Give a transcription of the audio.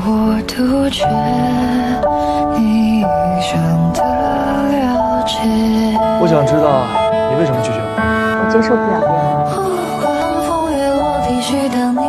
我杜绝你臆想的了解。 我想知道你为什么拒绝我。 我接受不了恋爱。 晚风月落，必须等你。